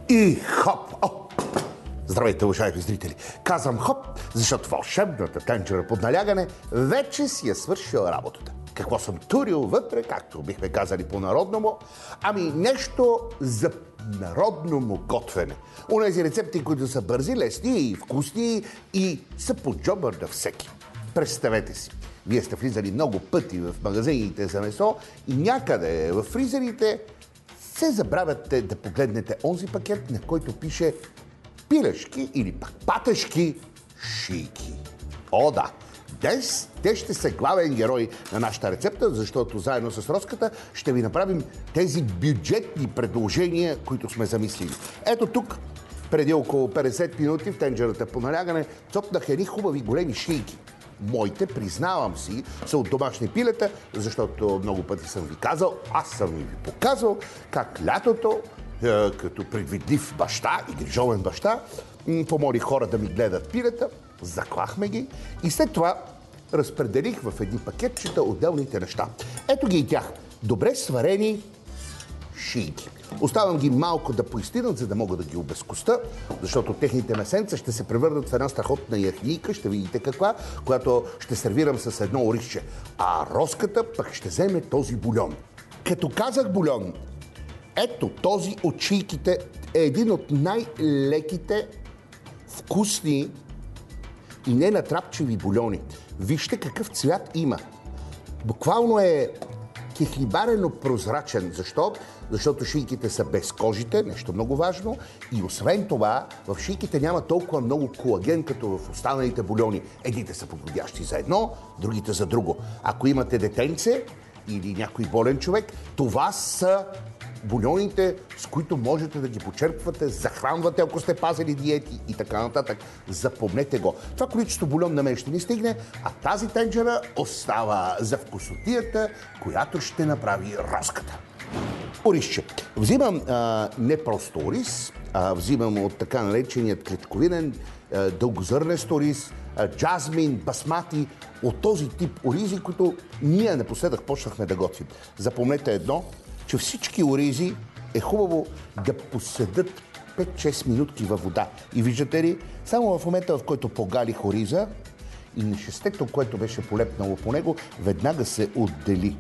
И хоп! О! Здравейте, уважаеми зрители! Казвам хоп, защото вълшебната тенджера под налягане вече си е свършила работата. Какво съм турил вътре, както бихме казали по-народному? Ами нещо за народно готвене. Онези рецепти, които са бързи, лесни и вкусни и са по джобър на всеки. Представете си, вие сте влизали много пъти в магазините за месо и някъде в фризерите се забравяте да погледнете онзи пакет, на който пише пилешки или пак патешки шийки. О, да! Днес те ще са главен герой на нашата рецепта, защото заедно с Роската ще ви направим тези бюджетни предложения, които сме замислили. Ето тук, преди около 50 минути в тенджерата по налягане, цопнах едни хубави големи шийки. Моите, признавам си, са от домашни пилета, защото много пъти съм ви казал, аз съм ви показал как лятото, като предвидлив баща и грижовен баща, помоли хора да ми гледат пилета, заклахме ги и след това разпределих в едни пакетчета отделните неща. Ето ги и тях. Добре сварени шийки. Оставам ги малко да поистинат, за да мога да ги обезкоста, защото техните месенца ще се превърнат в една страхотна яхнийка, ще видите каква, която ще сервирам с едно оризче. А Роската пък ще вземе този бульон. Като казах бульон, ето този от шийките е един от най-леките, вкусни и ненатрапчиви бульони. Вижте какъв цвят има. Буквално е кехлибарено прозрачен. Защо? Защото шийките са без кожите, нещо много важно. И освен това, в шийките няма толкова много колаген, като в останалите бульони. Едните са подходящи за едно, другите за друго. Ако имате детенце или някой болен човек, това са бульоните, с които можете да ги почерпвате, захранвате, ако сте пазили диети и така нататък. Запомнете го. Това количество бульон на мен ще ни стигне, а тази тенджера остава за вкусотията, която ще направи Роската. Оризче. Взимам не просто ориз, а взимам от така нареченият клетковинен, дългозърнест ориз, джазмин, басмати, от този тип оризи, които ние напоследък почнахме да готвим. Запомнете едно, че всички оризи е хубаво да поседат 5-6 минутки във вода. И виждате ли, само в момента, в който погалих ориза и нещестето, което беше полепнало по него, веднага се отдели.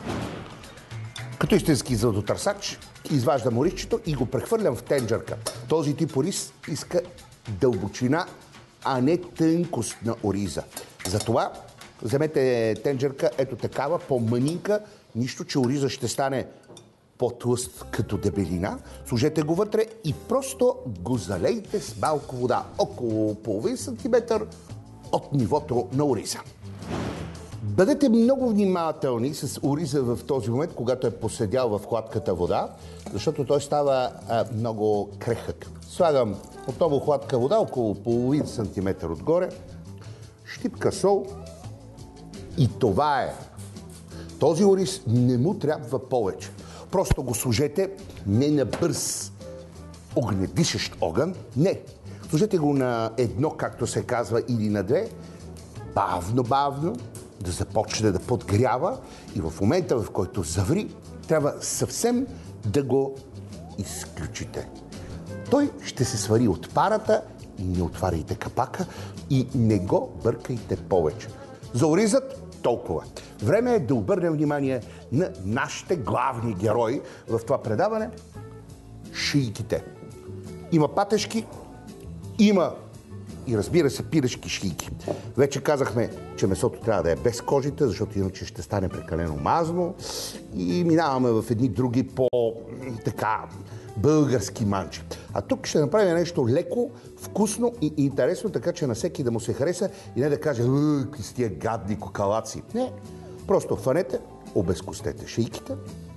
Като истински златотърсач, изваждам оризчето и го прехвърлям в тенджерка. Този тип ориз иска дълбочина, а не тънкост на ориза. Затова вземете тенджерка, ето такава, по-мънинка, нищо, че ориза ще стане по-тлъст като дебелина. Сложете го вътре и просто го залейте с малко вода, около половин сантиметър от нивото на ориза. Бъдете много внимателни с ориза в този момент, когато е поседял в хладката вода, защото той става много крехък. Слагам отново хладка вода, около половин сантиметър отгоре, щипка сол и това е. Този ориз не му трябва повече. Просто го сложете не на бърз огнедишещ огън, не. Сложете го на едно, както се казва, или на две, бавно, да започне да подгрява и в момента, в който заври, трябва съвсем да го изключите. Той ще се свари от парата и не отваряйте капака и не го бъркайте повече. За оризът толкова. Време е да обърнем внимание на нашите главни герои в това предаване – шийките. Има патешки, има и разбира се пилешки шийки. Вече казахме, че месото трябва да е без кожите, защото иначе ще стане прекалено мазно и минаваме в едни други по-така български манчи. А тук ще направим нещо леко, вкусно и интересно, така че на всеки да му се хареса и не да каже какви с тия гадни кокалаци. Не, просто хванете, обезкостете шийките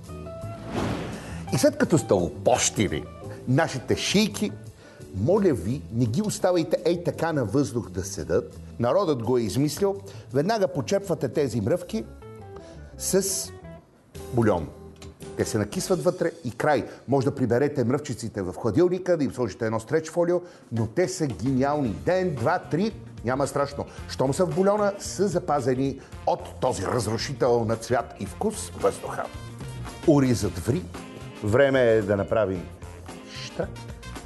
и след като сте опощили нашите шийки, моля ви, не ги оставайте ей така на въздух да седат. Народът го е измислил. Веднага почерпвате тези мръвки с бульон. Те се накисват вътре и край. Може да приберете мръвчиците в хладилника, да им сложите едно стреч фолио, но те са гениални. Ден, два, три, няма страшно. Щом са в бульона, са запазени от този разрушител на цвят и вкус въздуха. Оризът ври. Време е да направим штрак,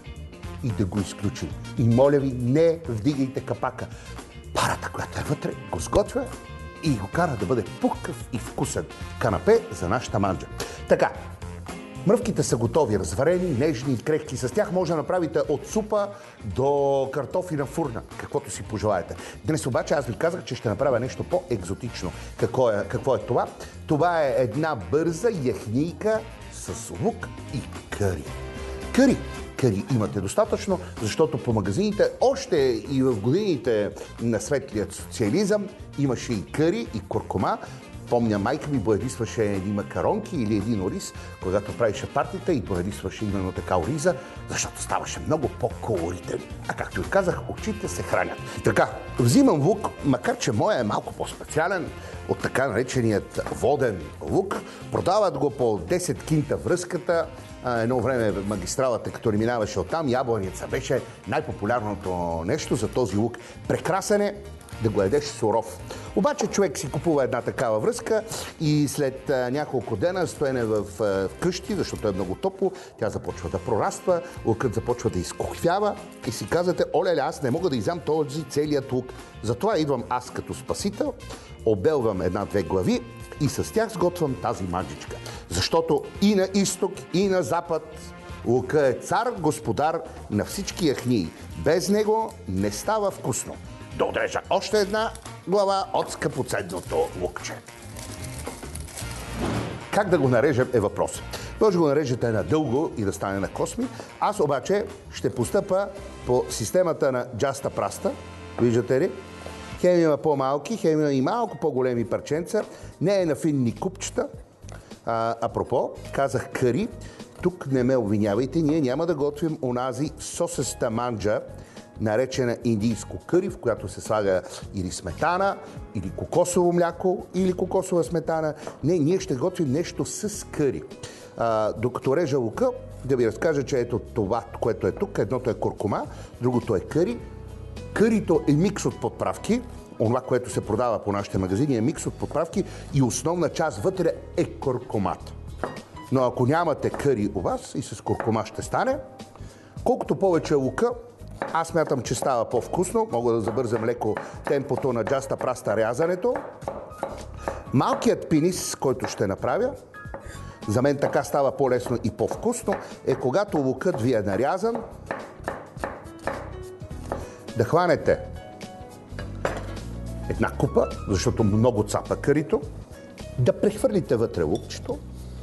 и да го изключим. И моля ви, не вдигайте капака. Парата, която е вътре, го сготвя и го кара да бъде пухкав и вкусен канапе за нашата манджа. Така, мръвките са готови, разварени, нежни и крехки. С тях може да направите от супа до картофи на фурна, каквото си пожелаете. Днес обаче аз ви казах, че ще направя нещо по-екзотично. Какво е това? Това е една бърза яхнийка с лук и къри. Къри имате достатъчно, защото по магазините, още и в годините на светлият социализъм, имаше и къри, и куркума. Помня, майка ми боядисваше едни макаронки или един ориз, когато правише партията и боядисваше именно така ориза, защото ставаше много по-колоритен. А както ви казах, очите се хранят. Така, взимам лук, макар че моя е малко по-специален от така нареченият воден лук. Продават го по 10 кинта връзката. Едно време магистралата, като не минаваше оттам, ябланица беше най-популярното нещо за този лук. Прекрасен е да го ядеш суров. Обаче човек си купува една такава връзка и след няколко дена стоене в къщи, защото е много топло, тя започва да прораства, лукът започва да изкохвява и си казвате, оле, аз не мога да изям този целият лук. Затова идвам аз като спасител, обелвам една-две глави и с тях сготвям тази манджичка. Защото и на изток, и на запад лука е цар, господар на всички яхнии. Без него не става вкусно. Да отрежа още една глава от скъпоценното лукче. Как да го нарежем е въпрос. Може да го нарежете надълго и да стане на косми. Аз обаче ще постъпа по системата на джаста праста. Виждате ли? Хем има по-малки, хем има и малко по-големи парченца. Не е на финни купчета. Апропо, казах къри. Тук не ме обвинявайте, ние няма да готвим онази сосеста манджа, наречена индийско къри, в която се слага или сметана, или кокосово мляко, или кокосова сметана. Не, ние ще готвим нещо с къри. Докато режа лука, да ви разкажа, че ето това, което е тук, едното е куркума, другото е къри. Кърито е микс от подправки. Онова, което се продава по нашите магазини, е микс от подправки и основна част вътре е куркумат. Но ако нямате къри у вас и с куркума ще стане, колкото повече лука, аз смятам, че става по-вкусно. Мога да забързам леко темпото на джаста праста рязането. Малкият пинис, който ще направя, за мен така става по-лесно и по-вкусно, е когато лукът ви е нарязан, да хванете една купа, защото много цапа кърито, да прехвърлите вътре лукчето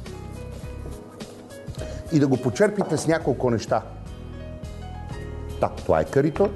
и да го почерпите с няколко неща. Да, това е кърито.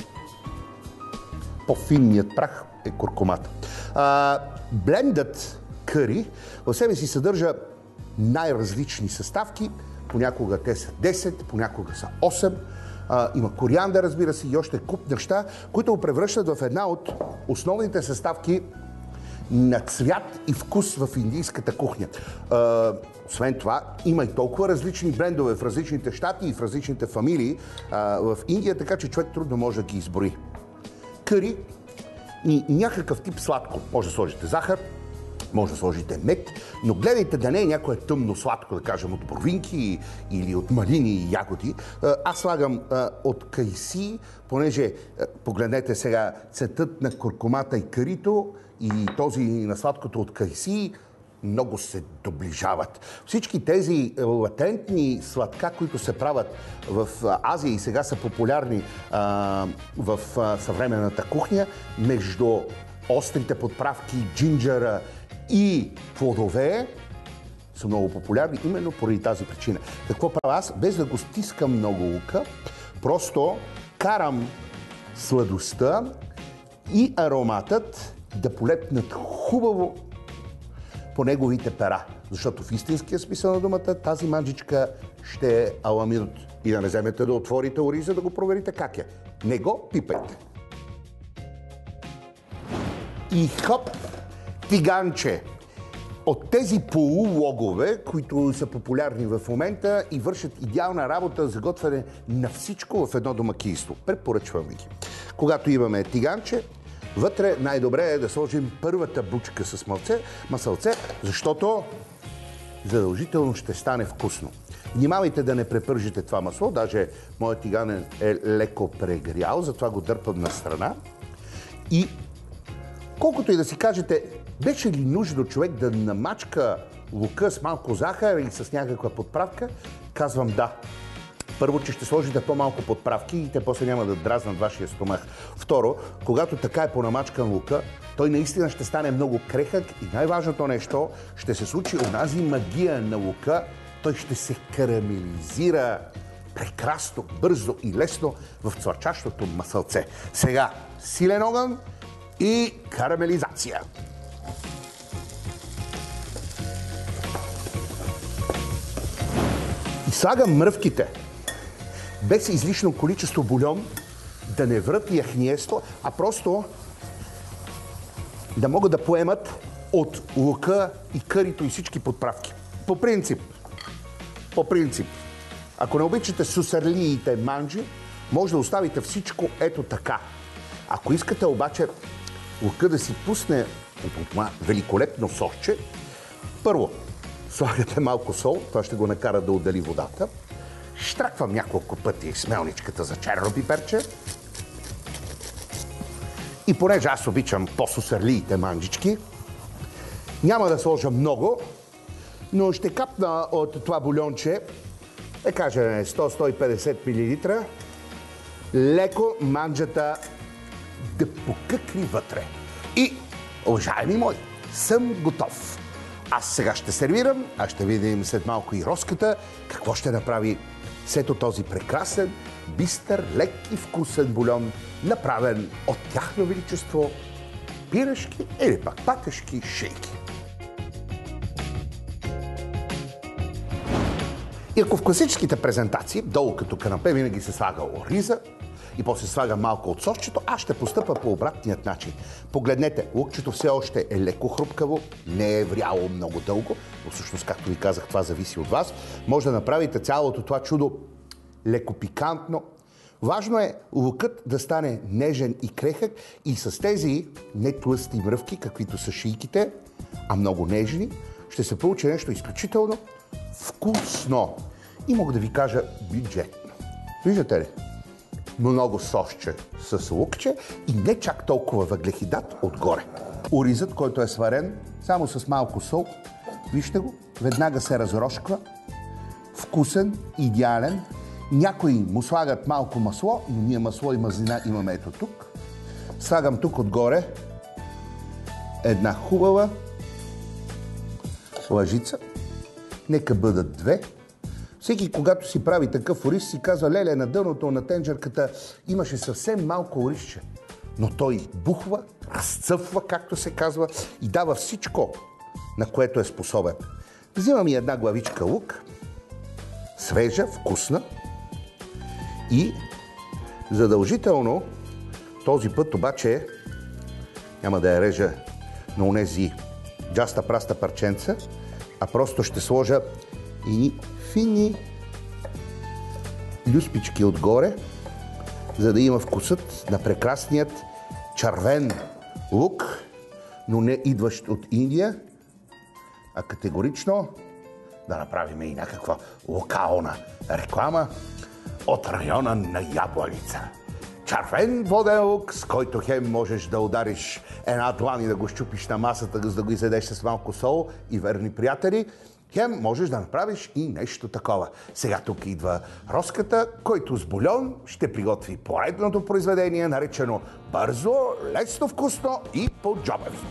По-финният прах е куркумата. Блендът къри в себе си съдържа най-различни съставки. Понякога те са 10, понякога са 8. Има кориандър, разбира се, и още куп неща, които го превръщат в една от основните съставки на цвят и вкус в индийската кухня. Освен това, има и толкова различни брендове в различните щати и в различните фамилии в Индия, така че човек трудно може да ги изброи. Къри и някакъв тип сладко. Може да сложите захар, може да сложите мед, но гледайте да не е някое тъмно сладко, да кажем, от боровинки или от малини и ягоди. Аз слагам от кайси, понеже, погледнете сега, цветът на куркумата и кърито и този на сладкото от кайси много се доближават. Всички тези латентни сладка, които се правят в Азия и сега са популярни в съвременната кухня, между острите подправки, джинджера и плодове, са много популярни именно поради тази причина. Какво правя аз? Без да го стискам много лука, просто карам сладостта и ароматът да полепнат хубаво по неговите пера. Защото в истинския смисъл на думата тази манджичка ще е аламинот. И да не вземете да отворите ориза да го проверите как е. Не го пипайте. И хоп, тиганче. От тези полулогове, които са популярни в момента и вършат идеална работа за готвяне на всичко в едно домакинство. Препоръчвам ви ги. Когато имаме тиганче, вътре най-добре е да сложим първата бучка с масълце, защото задължително ще стане вкусно. Внимавайте да не препържите това масло, даже моят тиган е леко прегрял, затова го дърпам на страна. И колкото и да си кажете, беше ли нужно човек да намачка лука с малко захар и с някаква подправка, казвам да. Първо, че ще сложите по-малко подправки и те после няма да дразнат вашия стомах. Второ, когато така е понамачкан лука, той наистина ще стане много крехък и най-важното нещо, ще се случи онази магия на лука, той ще се карамелизира прекрасно, бързо и лесно в цвърчащото масълце. Сега силен огън и карамелизация. И слагам мръвките без излишно количество бульон, да не врат яхниесто, а просто да могат да поемат от лука и кърито и всички подправки. По принцип, ако не обичате сусарлиите манджи, може да оставите всичко ето така. Ако искате обаче лука да си пусне това великолепно сосче, първо слагате малко сол, това ще го накара да отдели водата. Штраквам няколко пъти смелничката за черно пиперче. И понеже аз обичам по-сусарлиите манджички, няма да сложа много, но ще капна от това бульонче, да кажем 100-150 мл, леко манджата да покъкне вътре. И, уважаеми мои, съм готов. Аз сега ще сервирам, а ще видим след малко и Роската какво ще направи след този прекрасен, бистър, лек и вкусен бульон, направен от тяхно величество пирешки или пак патешки шейки. И ако в класическите презентации, долу като канапе, винаги се слага ориза и после слага малко от сосчето, аз ще постъпя по обратният начин. Погледнете, лукчето все още е леко хрупкаво, не е вряло много дълго, но всъщност, както ви казах, това зависи от вас. Може да направите цялото това чудо леко пикантно. Важно е лукът да стане нежен и крехък и с тези не тлъсти мръвки, каквито са шийките, а много нежни, ще се получи нещо изключително вкусно. И мога да ви кажа бюджетно. Виждате ли? Много сосче с лукче и не чак толкова въглехидат отгоре. Оризът, който е сварен само с малко сол, вижте го, веднага се разрошква. Вкусен, идеален. Някои му слагат малко масло, но ние масло и мазнина имаме ето тук. Слагам тук отгоре една хубава лъжица. Нека бъдат две. Всеки, когато си прави такъв ориз, си казва, леле, на дъното на тенджерката имаше съвсем малко оризче. Но той бухва, разцъфва, както се казва, и дава всичко, на което е способен. Взимам и една главичка лук, свежа, вкусна, и задължително този път обаче няма да я режа на онези джаста-праста парченца, а просто ще сложа и фини люспички отгоре, за да има вкусът на прекрасният червен лук, но не идващ от Индия, а категорично да направим и някаква локална реклама от района на Ябланица. Червен воден лук, с който хем можеш да удариш една длан и да го щупиш на масата, за да го изедеш с малко сол и верни приятели, хем можеш да направиш и нещо такова. Сега тук идва Роската, който с бульон ще приготви поредното произведение, наречено бързо, лесно, вкусно и по джоба ви.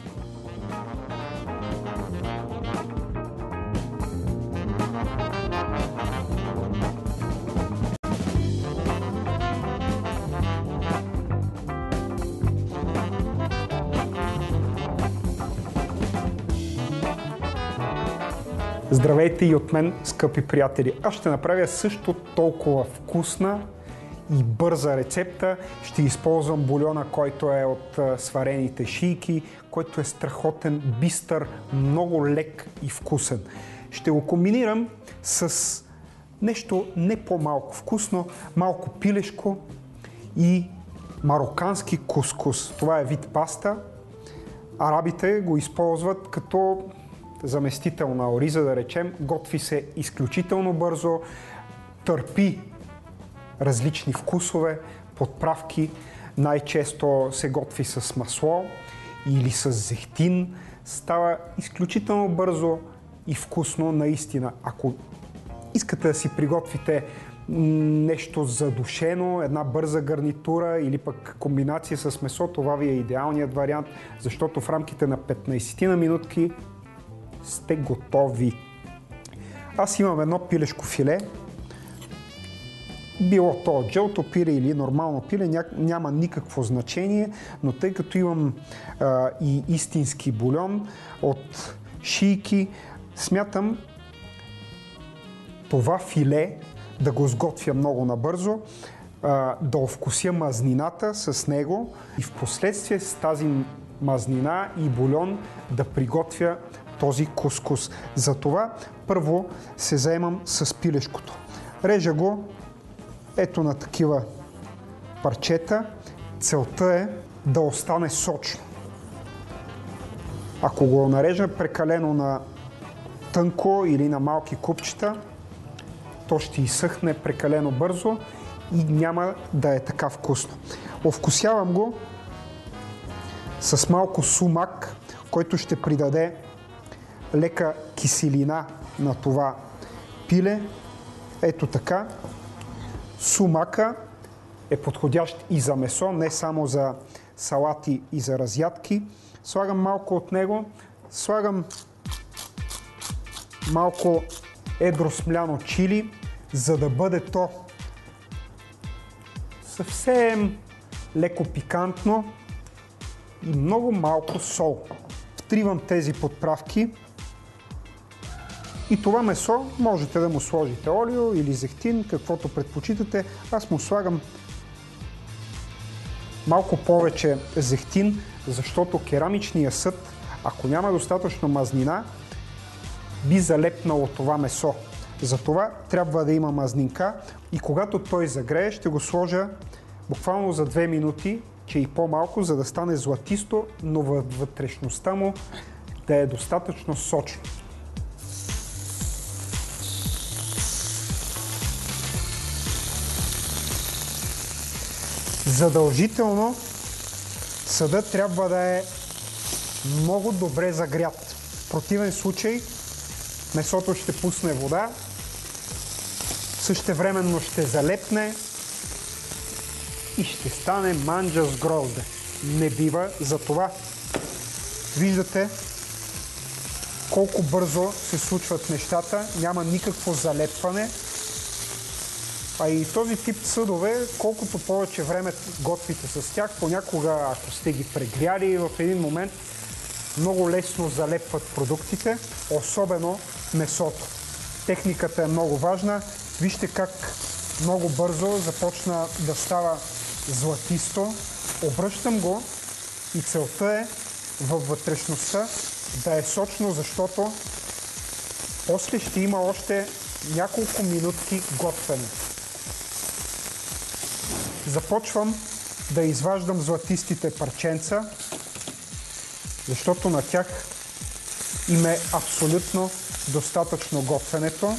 Здравейте и от мен, скъпи приятели! Аз ще направя също толкова вкусна и бърза рецепта. Ще използвам бульона, който е от сварените шийки, който е страхотен, бистър, много лек и вкусен. Ще го комбинирам с нещо не по-малко вкусно, малко пилешко и марокански кускус. Това е вид паста. Арабите го използват като заместител на ориза, да речем, готви се изключително бързо, търпи различни вкусове, подправки. Най-често се готви с масло или с зехтин. Става изключително бързо и вкусно наистина. Ако искате да си приготвите нещо задушено, една бърза гарнитура или пък комбинация с месо, това ви е идеалният вариант, защото в рамките на 15 на минутки сте готови. Аз имам едно пилешко филе. Било то жълто пиле или нормално пиле, няма никакво значение, но тъй като имам и истински бульон от шийки, смятам това филе да го сготвя много набързо, да овкуся мазнината с него и в последствие с тази мазнина и бульон да приготвя този кускус. Затова първо се заемам с пилешкото. Режа го ето на такива парчета. Целта е да остане сочно. Ако го нарежа прекалено на тънко или на малки купчета, то ще изсъхне прекалено бързо и няма да е така вкусно. Овкусявам го с малко сумак, който ще придаде лека киселина на това пиле. Ето така. Сумака е подходящ и за месо, не само за салати и за разядки. Слагам малко от него, слагам малко едро смляно чили, за да бъде то съвсем леко пикантно и много малко сол. Втривам тези подправки и това месо можете да му сложите олио или зехтин, каквото предпочитате. Аз му слагам малко повече зехтин, защото керамичният съд, ако няма достатъчно мазнина, би залепнало това месо. Затова трябва да има мазнинка и когато той загрее, ще го сложа буквално за 2 минути, че и по-малко, за да стане златисто, но във вътрешността му да е достатъчно сочно. Задължително съдът трябва да е много добре загрят. В противен случай месото ще пусне вода, същевременно ще залепне и ще стане манджа с грозде. Не бива, затова виждате колко бързо се случват нещата, няма никакво залепване. А и този тип съдове, колкото повече време готвите с тях, понякога, ако сте ги прегряли в един момент, много лесно залепват продуктите, особено месото. Техниката е много важна. Вижте как много бързо започна да става златисто. Обръщам го и целта е във вътрешността да е сочно, защото после ще има още няколко минутки готвене. Започвам да изваждам златистите парченца, защото на тях им е абсолютно достатъчно готвенето.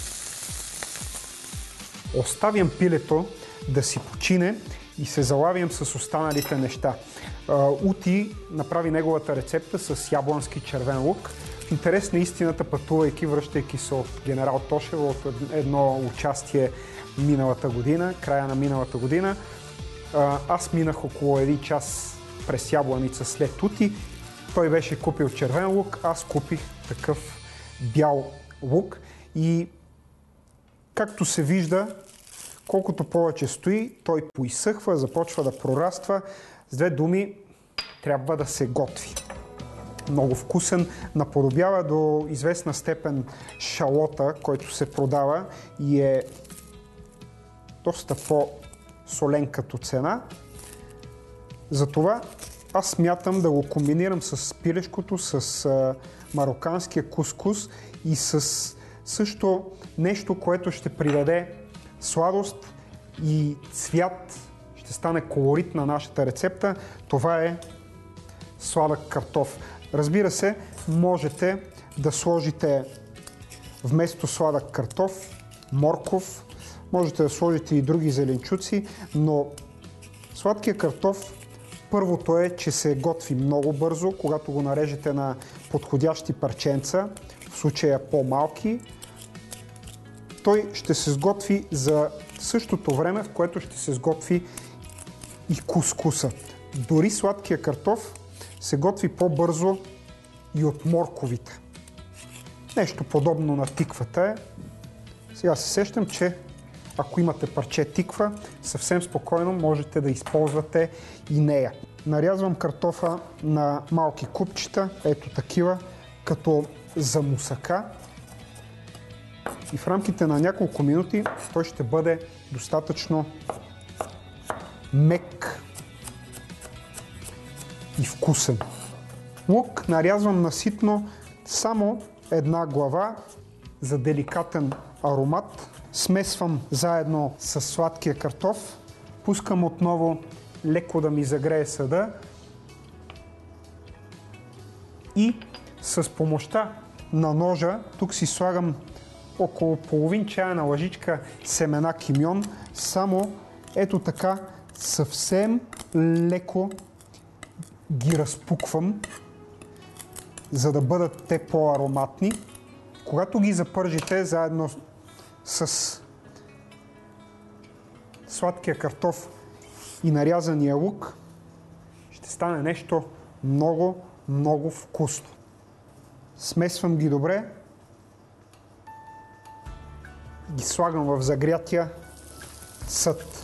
Оставям пилето да си почине и се залавям с останалите неща. Ути направи неговата рецепта с яблански червен лук. В интерес на истината, пътувайки, връщайки се от генерал Тошева от едно участие миналата година, края на миналата година, аз минах около 1 час през Ябланица след Ути. Той беше купил червен лук, аз купих такъв бял лук и както се вижда, колкото повече стои, той поизсъхва, започва да прораства. С 2 думи, трябва да се готви. Много вкусен, наподобява до известна степен шалота, който се продава и е доста по-солен като цена. Затова аз смятам да го комбинирам с пилешкото, с мароканския кускус и с също нещо, което ще придаде сладост и цвят, ще стане колорит на нашата рецепта. Това е сладък картоф. Разбира се, можете да сложите вместо сладък картоф, морков, можете да сложите и други зеленчуци, но сладкият картоф, първото е, че се готви много бързо, когато го нарежете на подходящи парченца, в случая по-малки. Той ще се сготви за същото време, в което ще се сготви и кускуса. Дори сладкия картоф се готви по-бързо и от морковите. Нещо подобно на тиквата е. Сега се сещам, че ако имате парче тиква, съвсем спокойно можете да използвате и нея. Нарязвам картофа на малки купчета, ето такива, като за мусака. И в рамките на няколко минути той ще бъде достатъчно мек и вкусен. Лук нарязвам на ситно само една глава за деликатен аромат. Смесвам заедно с сладкия картоф. Пускам отново леко да ми загрее съда. И с помощта на ножа, тук си слагам около половин чайна лъжичка семена кимьон. Само ето така съвсем леко ги разпуквам, за да бъдат те по-ароматни. Когато ги запържите заедно с сладкия картоф и нарязания лук, ще стане нещо много, много вкусно. Смесвам ги добре, ги слагам в загрятия съд.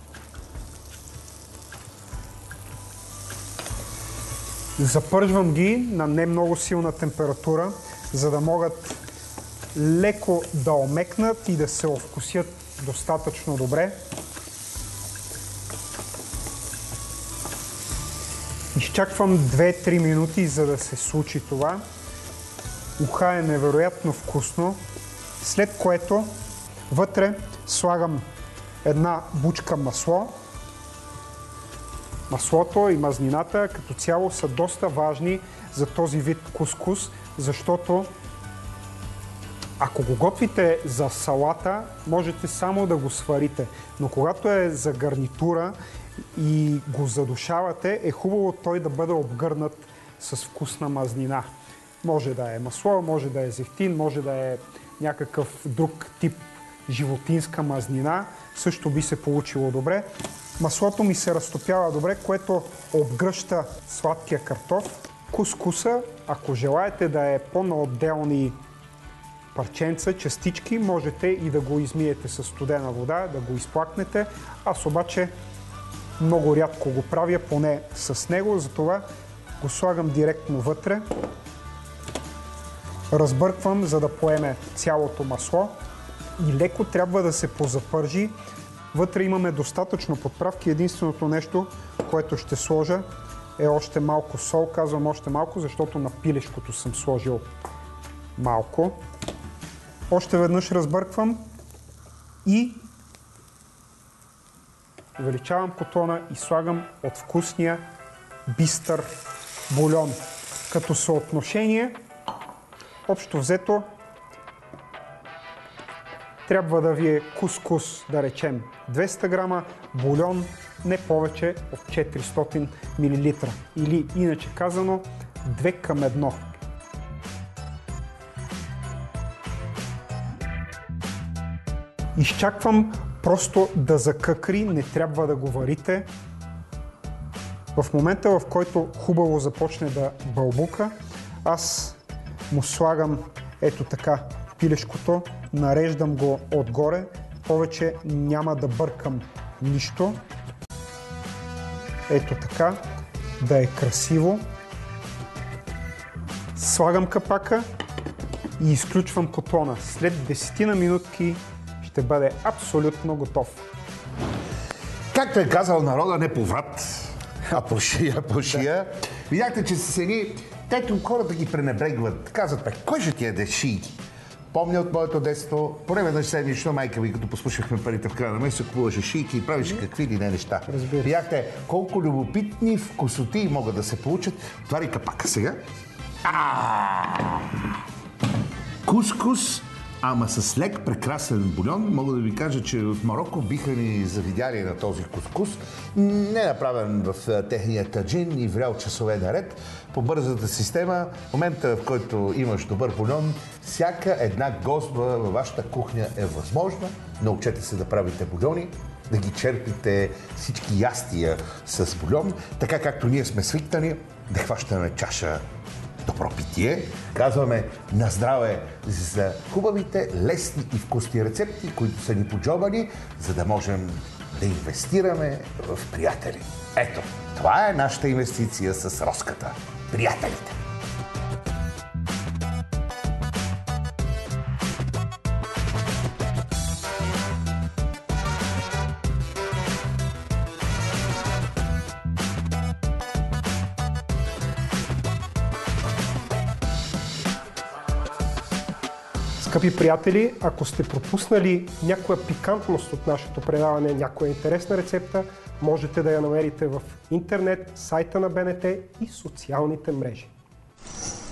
Запържвам ги на не много силна температура, за да могат леко да омекнат и да се овкусят достатъчно добре. Изчаквам 2-3 минути, за да се случи това. Уха е невероятно вкусно, след което вътре слагам една бучка масло. Маслото и мазнината като цяло са доста важни за този вид кускус, защото ако го готвите за салата, можете само да го сварите, но когато е за гарнитура и го задушавате, е хубаво той да бъде обгърнат с вкусна мазнина. Може да е масло, може да е зехтин, може да е някакъв друг тип животинска мазнина, също би се получило добре. Маслото ми се разтопява добре, което обгръща сладкия картоф. Кускуса, ако желаете да е по-наотделни парченца, частички, можете и да го измиете с студена вода, да го изплакнете. Аз обаче много рядко го правя, поне с него, затова го слагам директно вътре. Разбърквам, за да поеме цялото масло и леко трябва да се позапържи. Вътре имаме достатъчно подправки. Единственото нещо, което ще сложа, е още малко сол. Казвам още малко, защото на пилешкото съм сложил малко. Още веднъж разбърквам и увеличавам котона и слагам от вкусния бистър бульон. Като съотношение, общо взето, трябва да ви е кускус, да речем 200 грама, бульон не повече от 400 мл. Или иначе казано 2 към 1. Изчаквам просто да закъкри, не трябва да го варите. В момента, в който хубаво започне да бълбука, аз му слагам ето така пилешкото, нареждам го отгоре, повече няма да бъркам нищо. Ето така, да е красиво. Слагам капака и изключвам котлона. След 10 на минутки ще бъде абсолютно готов. Както е казал народа, не по врат, а по шия, по шия. Видяхте, че са седи, тето хората ги пренебрегват. Казват, бе, кой ще ти яде шийки? Помня от моето детство, поне веднъж седмично майка ми, като послушахме парите в края на месеца, купуваше шийки и правеше какви ли не неща. Видяхте колко любопитни вкусоти могат да се получат. Отваряй капака сега. Кускус, ама с лек прекрасен бульон. Мога да ви кажа, че от Мароко биха ни завидяли на този кускус. Не направен в техния таджин и врял часове наред. По бързата система, в момента в който имаш добър бульон, всяка една гозба във вашата кухня е възможна. Научете се да правите бульони, да ги черпите всички ястия с бульон, така както ние сме свикнали да хващаме чаша добро питие. Казваме на здраве за хубавите, лесни и вкусни рецепти, които са ни поджобани, за да можем да инвестираме в приятели. Ето, това е нашата инвестиция с Роската. Приятелите. Скъпи приятели, ако сте пропуснали някоя пикантност от нашето предаване, някоя интересна рецепта, можете да я намерите в интернет, сайта на БНТ и социалните мрежи.